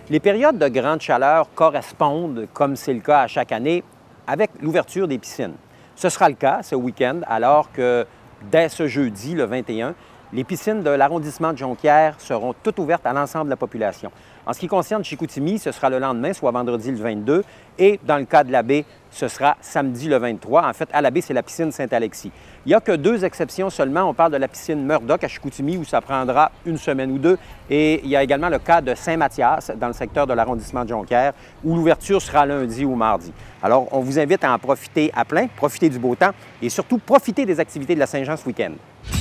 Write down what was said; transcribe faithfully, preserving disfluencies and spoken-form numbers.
Les périodes de grande chaleur correspondent, comme c'est le cas à chaque année, avec l'ouverture des piscines. Ce sera le cas ce week-end, alors que dès ce jeudi, le vingt et un, les piscines de l'arrondissement de Jonquière seront toutes ouvertes à l'ensemble de la population. En ce qui concerne Chicoutimi, ce sera le lendemain, soit vendredi le vingt-deux, et dans le cas de la baie, ce sera samedi le vingt-trois. En fait, à la baie, c'est la piscine Saint-Alexis. Il n'y a que deux exceptions seulement. On parle de la piscine Murdoch à Chicoutimi, où ça prendra une semaine ou deux. Et il y a également le cas de Saint-Mathias, dans le secteur de l'arrondissement de Jonquière, où l'ouverture sera lundi ou mardi. Alors, on vous invite à en profiter à plein, profiter du beau temps et surtout profiter des activités de la Saint-Jean ce week-end.